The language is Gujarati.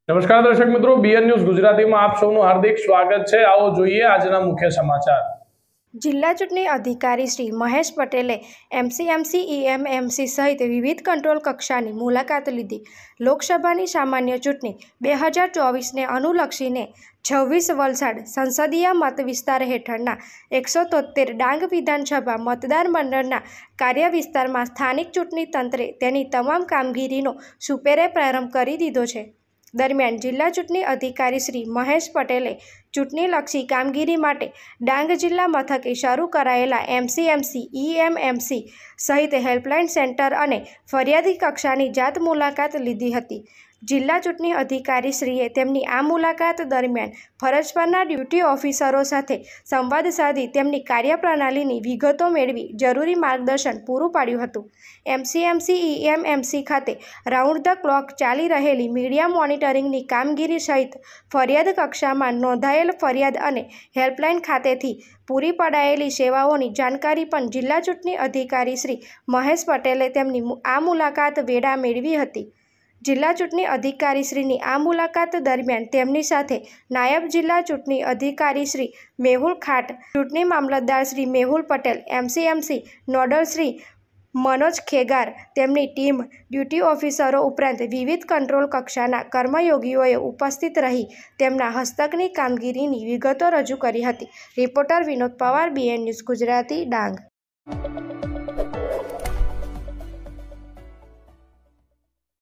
નમસ્કાર દર્શક મિત્રો, બીએન ન્યૂઝ ગુજરાતીમાં આપ સૌનું હાર્દિક સ્વાગત છે। આવો જોઈએ આજના મુખ્ય સમાચાર। જિલ્લા ચૂંટણી અધિકારી શ્રી મહેશ પટેલે એમસીએમસી, ઈએમએમસી સહિત વિવિધ કંટ્રોલ કક્ષાની મુલાકાત લીધી। લોકસભાની સામાન્ય ચૂંટણી 2024ને અનુલક્ષીને 26 વલસાડ સંસદીય મત વિસ્તાર હેઠળના 173 ડાંગ વિધાનસભા મતદાર મંડળના કાર્ય વિસ્તારમાં સ્થાનિક ચૂંટણી તંત્રે તેની તમામ કામગીરીનો સુપેરે પ્રારંભ કરી દીધો છે। દરમિયાન જિલ્લા ચૂંટણી અધિકારી શ્રી મહેશ પટેલે ચૂંટણીલક્ષી કામગીરી માટે ડાંગ જિલ્લા મથકે શરૂ કરાયેલા એમસીએમસી, ઈએમએમસી સહિત હેલ્પલાઇન સેન્ટર અને ફરિયાદી કક્ષાની જાત મુલાકાત લીધી હતી। જિલ્લા ચૂંટણી અધિકારીશ્રીએ તેમની આ મુલાકાત દરમિયાન ફરજ પરના ડ્યુટી ઓફિસરો સાથે સંવાદ સાધી તેમની કાર્યપ્રણાલીની વિગતો મેળવી જરૂરી માર્ગદર્શન પૂરું પાડ્યું હતું। એમસીએમસી, ઈએમએમસી ખાતે રાઉન્ડ ધ ક્લોક ચાલી રહેલી મીડિયા મોનિટરિંગની કામગીરી સહિત ફરિયાદ કક્ષામાં નોંધાયેલ ફરિયાદ અને હેલ્પલાઇન ખાતેથી પૂરી પડાયેલી સેવાઓની જાણકારી પણ જિલ્લા ચૂંટણી અધિકારી શ્રી મહેશ પટેલે તેમની આ મુલાકાત વેળા મેળવી હતી। જિલ્લા ચૂંટણી અધિકારીશ્રીની આ મુલાકાત દરમિયાન તેમની સાથે નાયબ જિલ્લા ચૂંટણી અધિકારી શ્રી મેહુલ ખાટ, ચૂંટણી મામલતદાર શ્રી મેહુલ પટેલ, એમસીએમસી નોડલ શ્રી મનોજ ખેગાર, તેમની ટીમ, ડ્યુટી ઓફિસરો ઉપરાંત વિવિધ કંટ્રોલ કક્ષાના કર્મયોગીઓએ ઉપસ્થિત રહી તેમના હસ્તકની કામગીરીની વિગતો રજૂ કરી હતી। Reporter Vinod Pawar, BN news Gujarati, Dang.